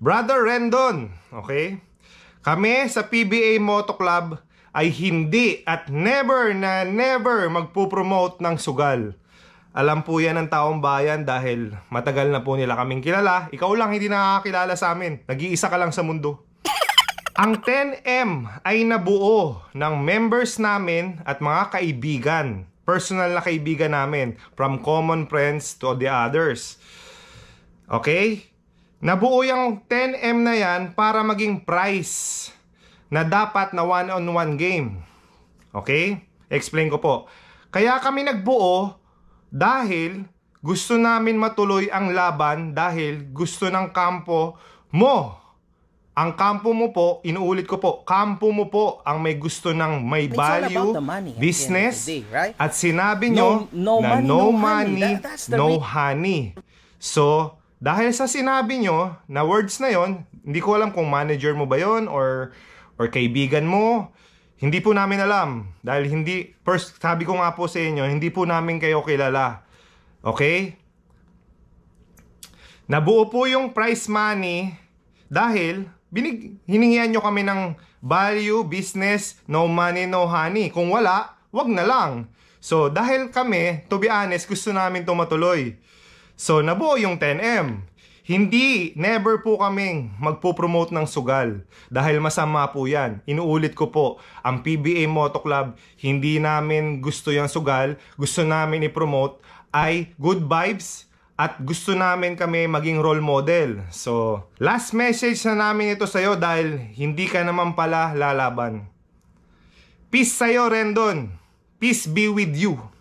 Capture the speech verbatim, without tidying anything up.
Brother Rendon, okay? Kami sa P B A Moto Club ay hindi at never na never magpupromote ng sugal. Alam po yan ng taong bayan dahil matagal na po nila kaming kilala. Ikaw lang hindi nakakakilala sa amin. Nag-iisa ka lang sa mundo. Ang ten M ay nabuo ng members namin at mga kaibigan. Personal na kaibigan namin. From common friends to the others. Okay? Nabuo yung ten M na yan para maging prize na dapat na one-on-one game. Okay? Explain ko po. Kaya kami nagbuo dahil gusto namin matuloy ang laban dahil gusto ng kampo mo. Ang kampo mo po, inuulit ko po, kampo mo po ang may gusto ng may value, business, day, right? At sinabi nyo no, no na money, no money, no, That, no honey. So, dahil sa sinabi nyo na words na yon, hindi ko alam kung manager mo ba yon or, or kaibigan mo, hindi po namin alam. Dahil hindi, first, sabi ko nga po sa inyo, hindi po namin kayo kilala. Okay? Nabuo po yung prize money dahil binig, hiningihan nyo kami ng value, business, no money, no honey. Kung wala, wag na lang. So, dahil kami, to be honest, gusto namin ito matuloy. So, nabuo yung ten M. Hindi, never po kaming magpo-promote ng sugal. Dahil masama po yan. Inuulit ko po, ang P B A Moto Club, hindi namin gusto yung sugal. Gusto namin i-promote ay good vibes. At gusto namin kami maging role model. So, last message na namin ito sa'yo dahil hindi ka naman pala lalaban. Peace sa'yo, Rendon. Peace be with you.